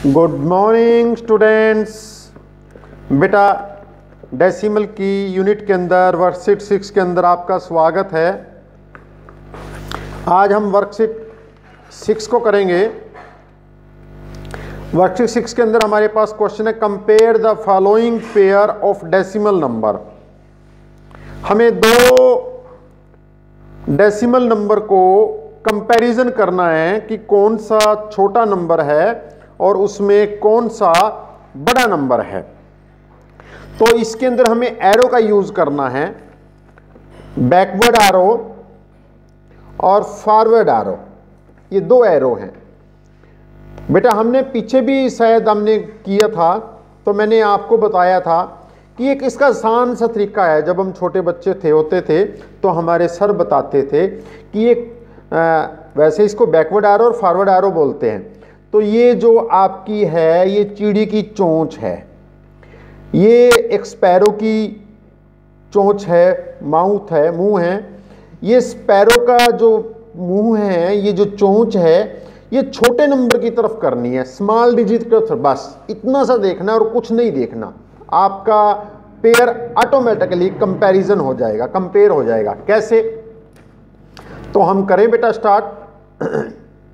Good morning students. बेटा decimal की unit के अंदर वर्कशीट 6 के अंदर आपका स्वागत है। आज हम वर्कशीट 6 को करेंगे। वर्कशीट 6 के अंदर हमारे पास क्वेश्चन है compare the following pair of decimal number. हमें दो डेसिमल नंबर को कंपैरिजन करना है कि कौन सा छोटा नंबर है और उसमें कौन सा बड़ा नंबर है। तो इसके अंदर हमें एरो का यूज करना है, बैकवर्ड एरो और फॉरवर्ड एरो। ये दो एरो हैं बेटा। हमने पीछे भी शायद हमने किया था, तो मैंने आपको बताया था कि एक इसका आसान सा तरीका है। जब हम छोटे बच्चे होते थे तो हमारे सर बताते थे कि एक वैसे इसको बैकवर्ड एरो और फॉरवर्ड एरो बोलते हैं। तो ये जो आपकी है ये चिड़ी की चोंच है, ये एक स्पैरो की चोंच है, माउथ है, मुंह है। ये स्पैरो का जो मुंह है, ये जो चोंच है, ये छोटे नंबर की तरफ करनी है, स्मॉल डिजिट की तरफ। बस इतना सा देखना है और कुछ नहीं देखना। आपका पेयर ऑटोमेटिकली कंपैरिजन हो जाएगा, कंपेयर हो जाएगा। कैसे? तो हम करें बेटा स्टार्ट।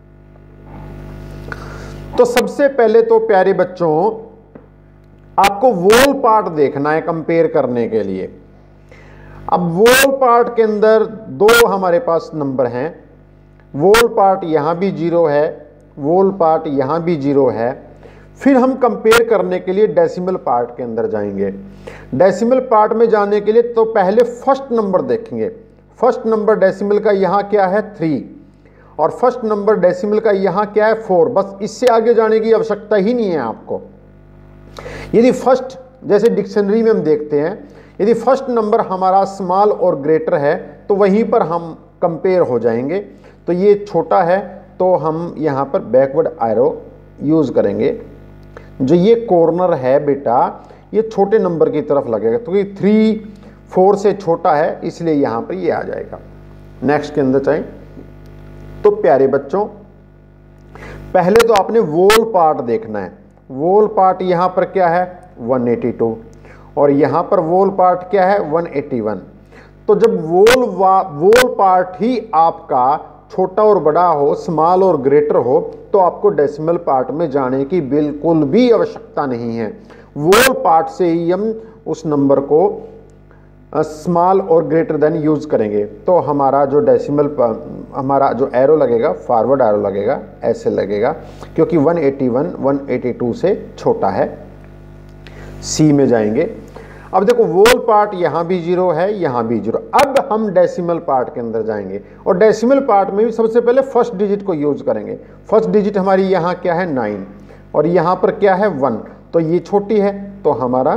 तो सबसे पहले तो प्यारे बच्चों आपको वोल पार्ट देखना है कंपेयर करने के लिए। अब वोल पार्ट के अंदर दो हमारे पास नंबर हैं। वोल पार्ट यहां भी 0 है, वोल पार्ट यहां भी 0 है। फिर हम कंपेयर करने के लिए डेसिमल पार्ट के अंदर जाएंगे। डेसिमल पार्ट में जाने के लिए तो पहले फर्स्ट नंबर देखेंगे। फर्स्ट नंबर डेसिमल का यहां क्या है 3 और फर्स्ट नंबर डेसिमल का यहां क्या है 4। बस इससे आगे जाने की आवश्यकता ही नहीं है आपको। यदि फर्स्ट, जैसे डिक्शनरी में हम देखते हैं, यदि फर्स्ट नंबर हमारा स्मॉल और ग्रेटर है तो वहीं पर हम कंपेयर हो जाएंगे। तो ये छोटा है तो हम यहां पर बैकवर्ड एरो यूज करेंगे। जो ये कॉर्नर है बेटा ये छोटे नंबर की तरफ लगेगा, तो ये 3 4 से छोटा है, इसलिए यहां पर ये आ जाएगा। नेक्स्ट के अंदर चाहें तो प्यारे बच्चों पहले तो आपने वोल पार्ट देखना है। वोल पार्ट यहां पर क्या है 182 और यहां पर वोल पार्ट क्या है 181। तो जब वोल पार्ट ही आपका छोटा और बड़ा हो, स्मॉल और ग्रेटर हो, तो आपको डेसिमल पार्ट में जाने की बिल्कुल भी आवश्यकता नहीं है। वोल पार्ट से ही हम उस नंबर को स्मॉल और ग्रेटर देन यूज करेंगे। तो हमारा जो डेसिमल हमारा जो एरो लगेगा फॉरवर्ड एरो लगेगा, ऐसे लगेगा, क्योंकि 181 182 से छोटा है। सी में जाएंगे। अब देखो वोल पार्ट यहां भी 0 है, यहां भी 0। अब हम डेसिमल पार्ट के अंदर जाएंगे और डेसिमल पार्ट में भी सबसे पहले फर्स्ट डिजिट को यूज करेंगे। फर्स्ट डिजिट हमारी यहां क्या है 9 और यहां पर क्या है 1। तो ये छोटी है तो हमारा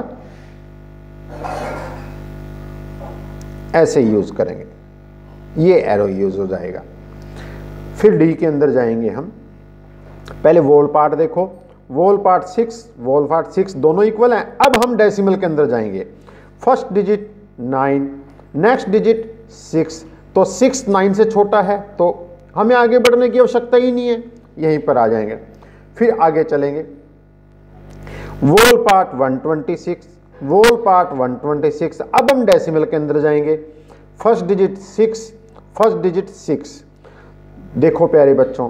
ऐसे यूज करेंगे, ये एरो यूज हो जाएगा। फिर डी के अंदर जाएंगे हम। पहले वोल पार्ट देखो, वोल पार्ट 6, वोल पार्ट 6 दोनों इक्वल हैं। अब हम डेसिमल के अंदर जाएंगे। First digit 9, next digit 6। तो 6 9 से छोटा है तो हमें आगे बढ़ने की आवश्यकता ही नहीं है, यहीं पर आ जाएंगे। फिर आगे चलेंगे। Whole part 126, whole part 126। अब हम डेसिमल के अंदर जाएंगे। First digit 6, first digit 6। देखो प्यारे बच्चों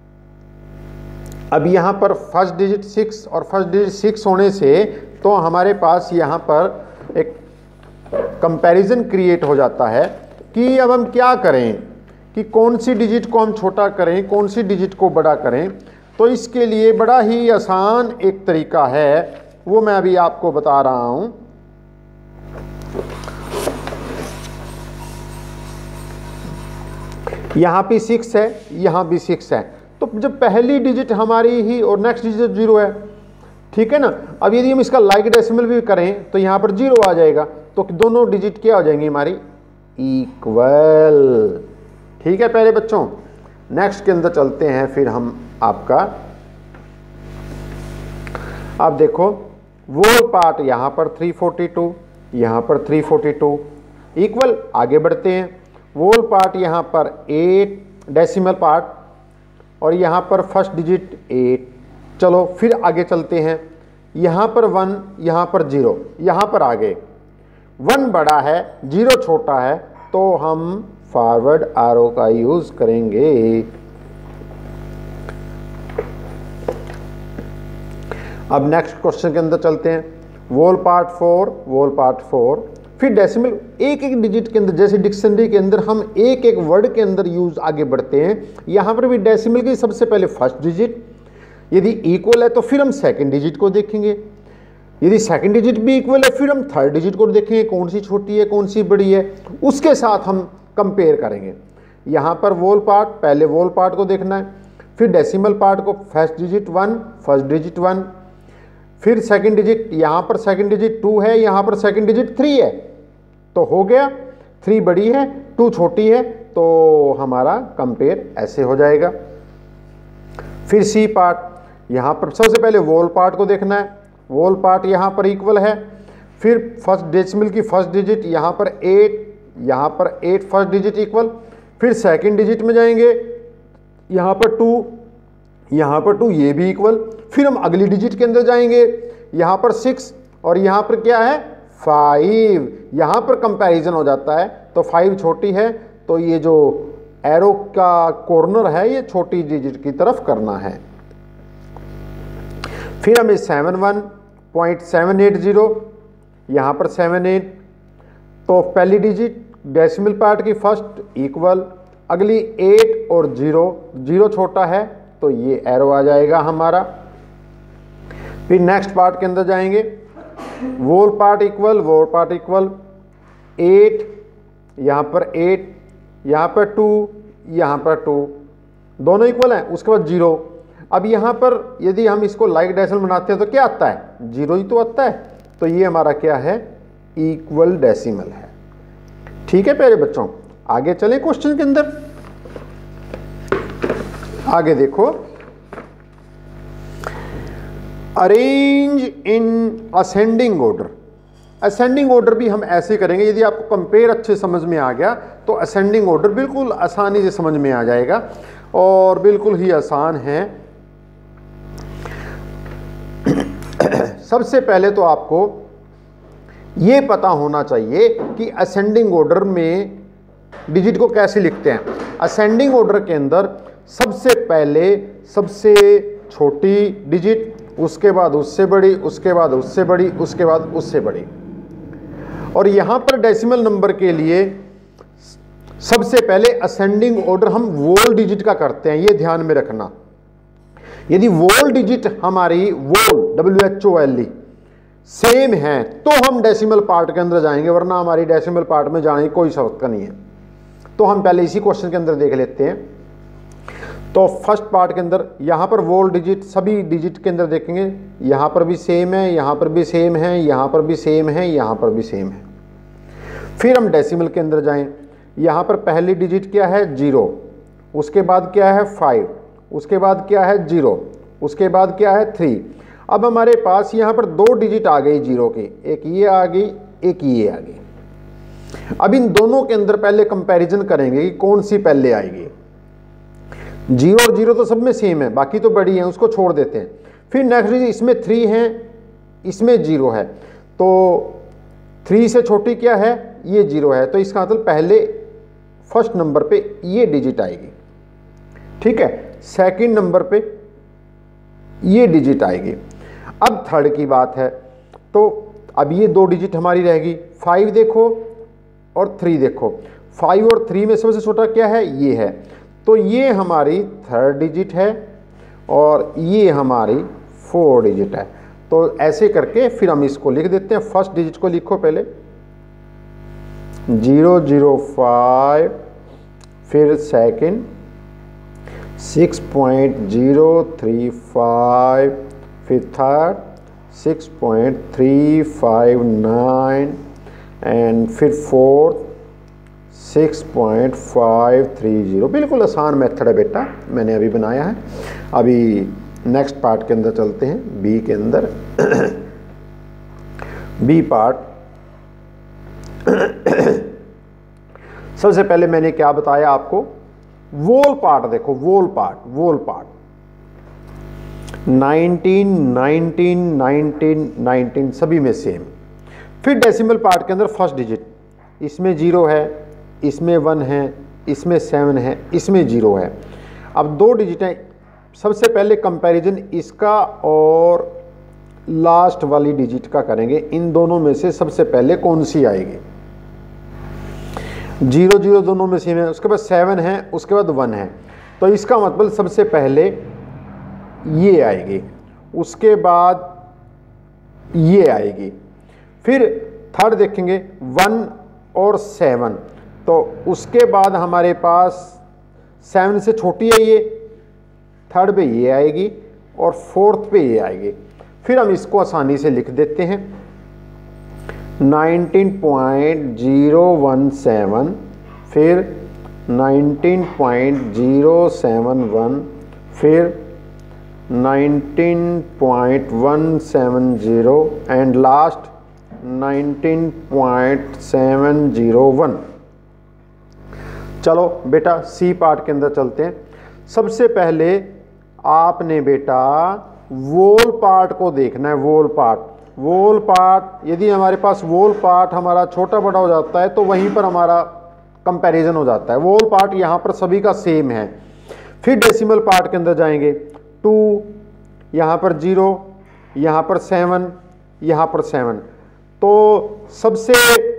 अब यहां पर फर्स्ट डिजिट 6 और फर्स्ट डिजिट 6 होने से तो हमारे पास यहां पर एक कंपैरिजन क्रिएट हो जाता है कि अब हम क्या करें कि कौन सी डिजिट को हम छोटा करें, कौन सी डिजिट को बड़ा करें। तो इसके लिए बड़ा ही आसान एक तरीका है, वो मैं अभी आपको बता रहा हूं। यहां भी 6 है, यहां भी 6 है। तो जब पहली डिजिट हमारी ही और नेक्स्ट डिजिट 0 है, ठीक है ना। अब यदि हम इसका लाइक डेसिमल भी करें तो यहां पर 0 आ जाएगा। तो दोनों डिजिट क्या हो जाएंगी हमारी इक्वल। ठीक है प्यारे बच्चों। नेक्स्ट के अंदर चलते हैं। फिर हम आपका अब देखो वोल पार्ट यहां पर 342, यहां पर 342 इक्वल। आगे बढ़ते हैं। वोल पार्ट यहां पर 8 डेसिमल पार्ट और यहां पर फर्स्ट डिजिट 8 चलो फिर आगे चलते हैं। यहाँ पर 1, यहाँ पर 0, यहाँ पर आगे 1 बड़ा है 0 छोटा है, तो हम फॉरवर्ड आरो का यूज करेंगे। अब नेक्स्ट क्वेश्चन के अंदर चलते हैं। वोल पार्ट 4, फिर डेसिमल एक एक डिजिट के अंदर, जैसे डिक्शनरी के अंदर हम एक एक वर्ड के अंदर यूज आगे बढ़ते हैं, यहाँ पर भी डेसिमल की सबसे पहले फर्स्ट डिजिट, यदि इक्वल है तो फिर हम सेकंड डिजिट को देखेंगे, यदि सेकंड डिजिट भी इक्वल है फिर हम थर्ड डिजिट को देखेंगे कौन सी छोटी है कौन सी बड़ी है, उसके साथ हम कंपेयर करेंगे। यहाँ पर वोल पार्ट, पहले वोल पार्ट को देखना है, फिर डेसिमल पार्ट को फर्स्ट डिजिट 1, फिर सेकंड डिजिट, यहाँ पर सेकंड डिजिट 2 है, यहाँ पर सेकंड डिजिट 3 है, तो हो गया 3 बड़ी है 2 छोटी है, तो हमारा कंपेयर ऐसे हो जाएगा। फिर सी पार्ट, यहाँ पर सबसे पहले वोल पार्ट को देखना है, वोल पार्ट यहाँ पर इक्वल है, फिर फर्स्ट डेसिमल की फर्स्ट डिजिट यहाँ पर 8, यहाँ पर 8 फर्स्ट डिजिट इक्वल, फिर सेकंड डिजिट में जाएंगे यहाँ पर 2, यहाँ पर 2 ये भी इक्वल, फिर हम अगली डिजिट के अंदर जाएंगे यहाँ पर 6 और यहाँ पर क्या है 5, यहाँ पर कंपैरिजन हो जाता है, तो 5 छोटी है, तो ये जो एरो का कॉर्नर है ये छोटी डिजिट की तरफ करना है। फिर हमें 71.780, यहाँ पर 78, तो पहली डिजिट डेसिमल पार्ट की फर्स्ट इक्वल, अगली 8 और 0 छोटा है, तो ये एरो आ जाएगा हमारा। फिर नेक्स्ट पार्ट के अंदर जाएंगे, वोल पार्ट इक्वल 8, यहाँ पर 8, यहाँ पर 2, यहाँ पर 2, दोनों इक्वल हैं, उसके बाद 0। अब यहाँ पर यदि हम इसको लाइक डेसिमल बनाते हैं तो क्या आता है 0 ही तो आता है, तो ये हमारा क्या है इक्वल डेसिमल है। ठीक है प्यारे बच्चों, आगे चलें क्वेश्चन के अंदर। आगे देखो, arrange in ascending order. Ascending order भी हम ऐसे करेंगे, यदि आपको कंपेयर अच्छे समझ में आ गया तो असेंडिंग ऑर्डर बिल्कुल आसानी से समझ में आ जाएगा और बिल्कुल ही आसान है। सबसे पहले तो आपको ये पता होना चाहिए कि असेंडिंग ऑर्डर में डिजिट को कैसे लिखते हैं। असेंडिंग ऑर्डर के अंदर सबसे पहले सबसे छोटी डिजिट, उसके बाद उससे बड़ी, उसके बाद उससे बड़ी, उसके बाद उससे बड़ी। और यहाँ पर डेसिमल नंबर के लिए सबसे पहले असेंडिंग ऑर्डर हम वोल डिजिट का करते हैं, ये ध्यान में रखना। यदि वोल डिजिट हमारी वोल WHOLE सेम है तो हम डेसिमल पार्ट के अंदर जाएंगे, वरना हमारी डेसिमल पार्ट में जाने की कोई जरूरत नहीं है। तो हम पहले इसी क्वेश्चन के अंदर देख लेते हैं। तो फर्स्ट पार्ट के अंदर यहाँ पर वोल डिजिट सभी डिजिट के अंदर देखेंगे, यहाँ पर भी सेम है, यहाँ पर भी सेम है, यहाँ पर भी सेम है, यहाँ पर भी सेम है। फिर हम डेसिमल के अंदर जाएं, यहाँ पर पहली डिजिट क्या है 0, उसके बाद क्या है 5, उसके बाद क्या है 0, उसके बाद क्या है 3। अब हमारे पास यहाँ पर 2 डिजिट आ गई 0 की, एक ये आ गई एक ये आ गई। अब इन दोनों के अंदर पहले कंपैरिजन करेंगे कि कौन सी पहले आएगी। 0 और 0 तो सब में सेम है, बाकी तो बड़ी है, उसको छोड़ देते हैं। फिर नेक्स्ट डिजिट इसमें 3 है, इसमें 0 है, तो 3 से छोटी क्या है ये 0 है, तो इसका मतलब पहले फर्स्ट नंबर पे ये डिजिट आएगी। ठीक है, सेकंड नंबर पे ये डिजिट आएगी। अब थर्ड की बात है, तो अब ये 2 डिजिट हमारी रहेगी, 5 देखो और 3 देखो। 5 और 3 में सबसे छोटा क्या है ये है, तो ये हमारी थर्ड डिजिट है और ये हमारी 4 डिजिट है। तो ऐसे करके फिर हम इसको लिख देते हैं। फर्स्ट डिजिट को लिखो पहले 005, फिर सेकंड 6.035, फिर थर्ड 6.359 एंड फिर फोर्थ 6.530। बिल्कुल आसान मेथड है बेटा, मैंने अभी बनाया है। अभी नेक्स्ट पार्ट के अंदर चलते हैं, बी के अंदर। बी पार्ट सबसे पहले मैंने क्या बताया आपको, वोल पार्ट देखो, वोल पार्ट। 19, 19, 19, 19 सभी में सेम। फिर डेसिमल पार्ट के अंदर फर्स्ट डिजिट, इसमें 0 है, इसमें 1 है, इसमें 7 है, इसमें 0 है। अब दो डिजिट हैं, सबसे पहले कंपैरिजन इसका और लास्ट वाली डिजिट का करेंगे। इन दोनों में से सबसे पहले कौन सी आएगी? 0 0 दोनों में सेम है, उसके बाद 7 है, उसके बाद 1 है, तो इसका मतलब सबसे पहले ये आएगी, उसके बाद ये आएगी। फिर थर्ड देखेंगे 1 और 7, तो उसके बाद हमारे पास 7 से छोटी है ये, थर्ड पे ये आएगी और फोर्थ पे ये आएगी। फिर हम इसको आसानी से लिख देते हैं 19.017, फिर 19.071, फिर 19.170 एंड लास्ट 19.701। चलो बेटा सी पार्ट के अंदर चलते हैं। सबसे पहले आपने बेटा वोल पार्ट को देखना है। वोल पार्ट यदि हमारे पास वोल पार्ट हमारा छोटा बड़ा हो जाता है तो वहीं पर हमारा कंपैरिजन हो जाता है। वोल पार्ट यहाँ पर सभी का सेम है। फिर डेसिमल पार्ट के अंदर जाएंगे, 2, यहाँ पर 0, यहाँ पर 7, यहाँ पर 7, तो सबसे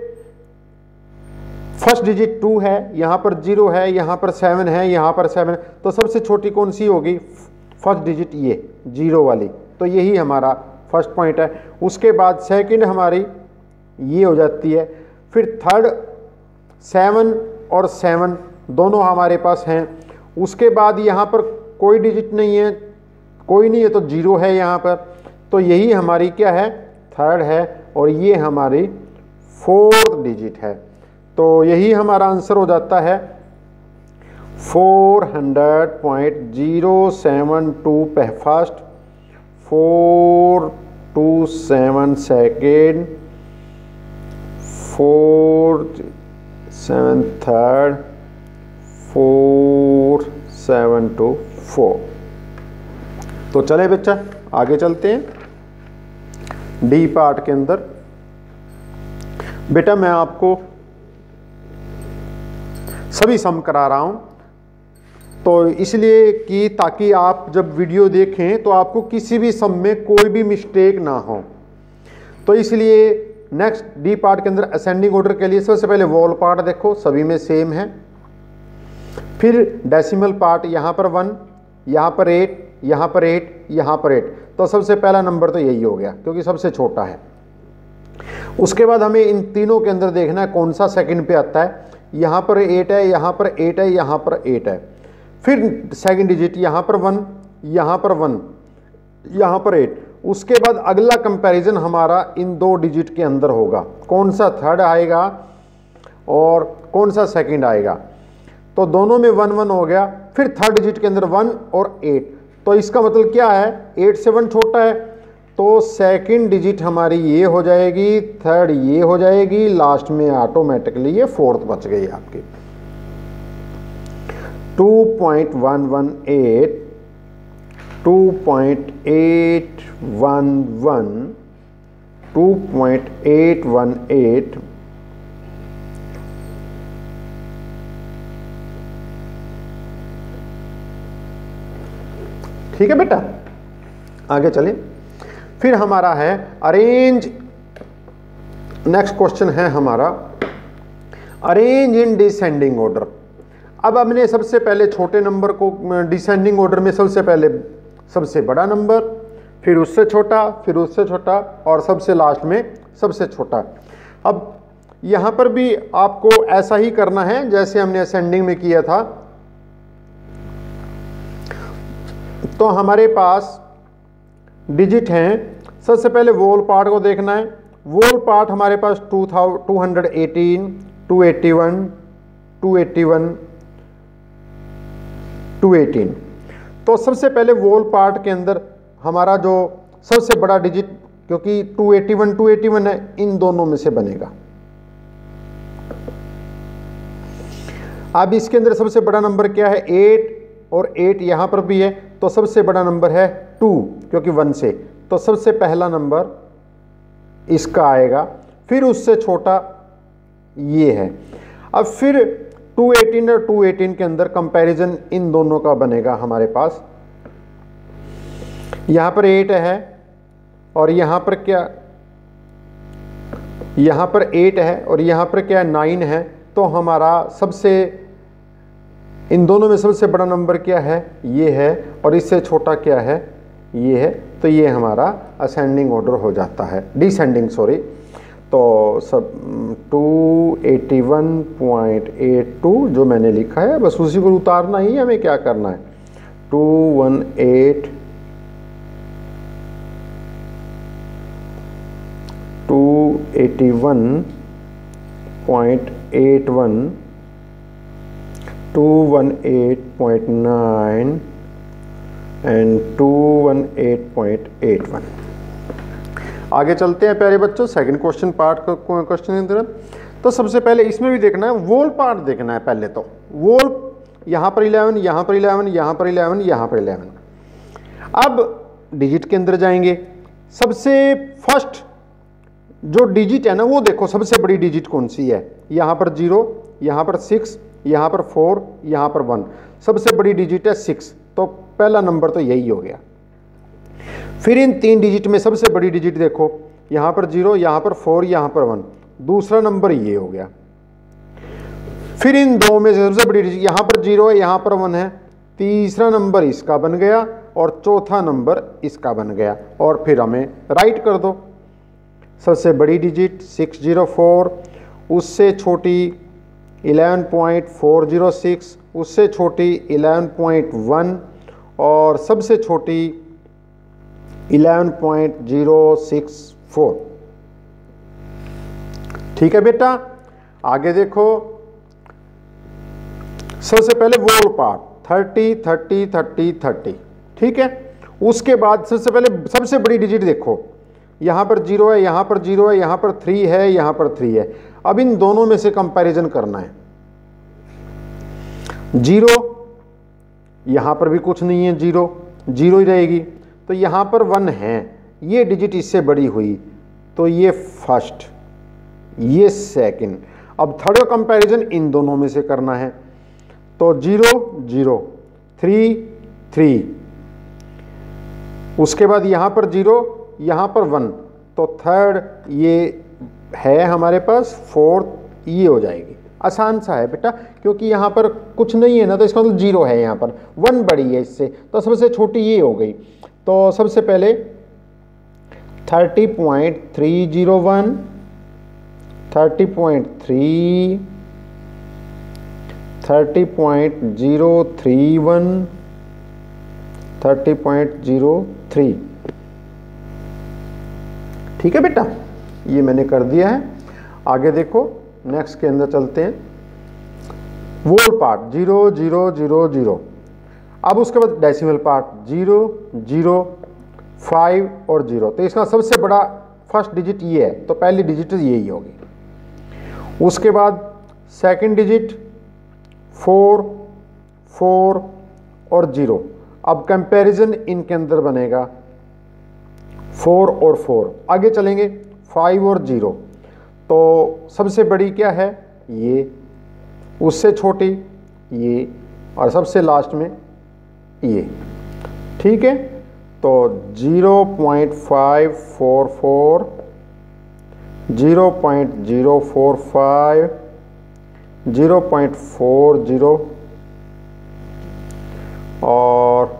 फर्स्ट डिजिट 2 है, यहाँ पर 0 है, यहाँ पर 7 है, यहाँ पर 7, तो सबसे छोटी कौन सी होगी? फर्स्ट डिजिट ये 0 वाली, तो यही हमारा फर्स्ट पॉइंट है। उसके बाद सेकंड हमारी ये हो जाती है। फिर थर्ड 7 और 7 दोनों हमारे पास हैं। उसके बाद यहाँ पर कोई डिजिट नहीं है, कोई नहीं है तो 0 है यहाँ पर, तो यही हमारी क्या है? थर्ड है, और ये हमारी फोर्थ डिजिट है। तो यही हमारा आंसर हो जाता है 400.072 फर्स्ट, 427 सेकेंड, 47 थर्ड, 472 फोर्थ। तो चले बच्चा आगे चलते हैं डी पार्ट के अंदर। बेटा मैं आपको सभी सम करा रहा हूं, तो इसलिए कि ताकि आप जब वीडियो देखें तो आपको किसी भी सम में कोई भी मिस्टेक ना हो। तो इसलिए नेक्स्ट डी पार्ट के अंदर असेंडिंग ऑर्डर के लिए सबसे पहले वोल पार्ट देखो, सभी में सेम है। फिर डेसिमल पार्ट, यहाँ पर 1, यहाँ पर 8, यहाँ पर 8, यहाँ पर 8, तो सबसे पहला नंबर तो यही हो गया क्योंकि सबसे छोटा है। उसके बाद हमें इन तीनों के अंदर देखना है कौन सा सेकंड पे आता है। यहाँ पर 8 है, यहाँ पर 8 है, यहाँ पर 8 है। फिर सेकंड डिजिट यहाँ पर 1, यहाँ पर 1, यहाँ पर 8। उसके बाद अगला कंपैरिजन हमारा इन दो डिजिट के अंदर होगा, कौन सा थर्ड आएगा और कौन सा सेकंड आएगा। तो दोनों में 1 1 हो गया। फिर थर्ड डिजिट के अंदर 1 और 8, तो इसका मतलब क्या है? 8 से 1 छोटा है, तो सेकंड डिजिट हमारी ये हो जाएगी, थर्ड ये हो जाएगी, लास्ट में ऑटोमेटिकली ये फोर्थ बच गई आपकी। 2.118, 2.811, 2.818, ठीक है बेटा। आगे चलें। फिर हमारा है अरेंज, नेक्स्ट क्वेश्चन है हमारा अरेंज इन डिसेंडिंग ऑर्डर। अब हमने सबसे पहले छोटे नंबर को डिसेंडिंग ऑर्डर में सबसे पहले सबसे बड़ा नंबर, फिर उससे छोटा, फिर उससे छोटा और सबसे लास्ट में सबसे छोटा। अब यहाँ पर भी आपको ऐसा ही करना है जैसे हमने असेंडिंग में किया था। तो हमारे पास डिजिट हैं, सबसे पहले वोल पार्ट को देखना है। वोल पार्ट हमारे पास 218, 281, 281, 218। तो सबसे पहले वोल पार्ट के अंदर हमारा जो सबसे बड़ा डिजिट, क्योंकि 281 281 है, इन दोनों में से बनेगा। अब इसके अंदर सबसे बड़ा नंबर क्या है? 8, और 8 यहां पर भी है, तो सबसे बड़ा नंबर है 2 क्योंकि 1 से, तो सबसे पहला नंबर इसका आएगा, फिर उससे छोटा ये है। अब फिर 218 और 218 के अंदर कंपैरिजन इन दोनों का बनेगा हमारे पास। यहां पर 8 है और यहां पर क्या, यहां पर 8 है और यहां पर क्या 9 है, तो हमारा सबसे इन दोनों में सबसे बड़ा नंबर क्या है, ये है, और इससे छोटा क्या है, ये है। तो ये हमारा असेंडिंग ऑर्डर हो जाता है, डिसेंडिंग सॉरी। तो सब 281.82 जो मैंने लिखा है बस उसी को उतारना ही हमें, क्या करना है 281 281.81 218.9 एंड 218.81। आगे चलते हैं प्यारे बच्चों सेकंड क्वेश्चन पार्ट को, क्वेश्चन की तरफ। तो सबसे पहले इसमें भी देखना है, वोल पार्ट देखना है पहले। तो वोल यहाँ पर 11, यहाँ पर 11, यहाँ पर 11, यहाँ पर 11। अब डिजिट के अंदर जाएंगे, सबसे फर्स्ट जो डिजिट है ना वो देखो सबसे बड़ी डिजिट कौन सी है, यहाँ पर 0, यहाँ पर 6, यहाँ पर 4, यहाँ पर 1, सबसे बड़ी डिजिट है 6, तो पहला नंबर तो यही हो गया। फिर इन 3 डिजिट में सबसे बड़ी डिजिट देखो, यहाँ पर 0, यहाँ पर 4, यहाँ पर 1, दूसरा नंबर ये हो गया। फिर इन 2 में से सबसे बड़ी डिजिट, यहाँ पर 0 है, यहाँ पर 1 है, तीसरा नंबर इसका बन गया और चौथा नंबर इसका बन गया। और फिर हमें राइट कर दो, सबसे बड़ी डिजिट 604, उससे छोटी 11.406, उससे छोटी 11.1 और सबसे छोटी 11.064। ठीक है बेटा, आगे देखो। सबसे पहले वोल पार्ट 30 30 30 30, ठीक है। उसके बाद सबसे पहले सबसे बड़ी डिजिट देखो, यहाँ पर 0 है, यहाँ पर 0 है, यहाँ पर 3 है, यहाँ पर 3 है। अब इन दोनों में से कंपैरिजन करना है। 0 यहाँ पर भी कुछ नहीं है, 0 0 ही रहेगी। तो यहाँ पर 1 है, ये डिजिट इससे बड़ी हुई, तो ये फर्स्ट, ये सेकंड। अब थर्ड कंपैरिजन इन दोनों में से करना है। तो 0 0, 3 3, उसके बाद यहाँ पर 0, यहाँ पर 1, तो थर्ड ये है हमारे पास, फोर्थ ये हो जाएगी। आसान सा है बेटा, क्योंकि यहाँ पर कुछ नहीं है ना, तो इसका मतलब 0 है, यहाँ पर 1 बड़ी है इससे, तो सबसे छोटी ये हो गई। तो सबसे पहले 30.301, 30.3, 30.031, 30.03। ठीक है बेटा, ये मैंने कर दिया है। आगे देखो, नेक्स्ट के अंदर चलते हैं। वोल पार्ट 0 0 0 0, अब उसके बाद डेसिमल पार्ट 0 0 5 और 0। तो इसका सबसे बड़ा फर्स्ट डिजिट ये है, तो पहली डिजिट यही होगी। उसके बाद सेकंड डिजिट 4 4 और 0। अब कंपैरिजन इनके अंदर बनेगा 4 और 4। आगे चलेंगे 5 और 0, तो सबसे बड़ी क्या है ये, उससे छोटी ये, और सबसे लास्ट में ये। ठीक है, तो 0.544, 0.045, 0.40 और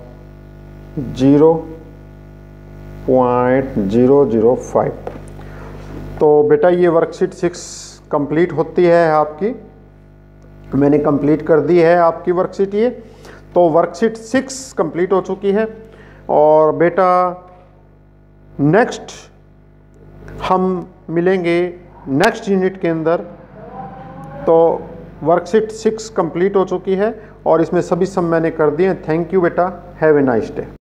0.005। तो बेटा ये वर्कशीट 6 कंप्लीट होती है आपकी, मैंने कंप्लीट कर दी है आपकी वर्कशीट ये। तो वर्कशीट 6 कंप्लीट हो चुकी है। और बेटा नेक्स्ट हम मिलेंगे नेक्स्ट यूनिट के अंदर। तो वर्कशीट 6 कंप्लीट हो चुकी है और इसमें सभी सम मैंने कर दिए हैं। थैंक यू बेटा, हैव ए नाइस डे।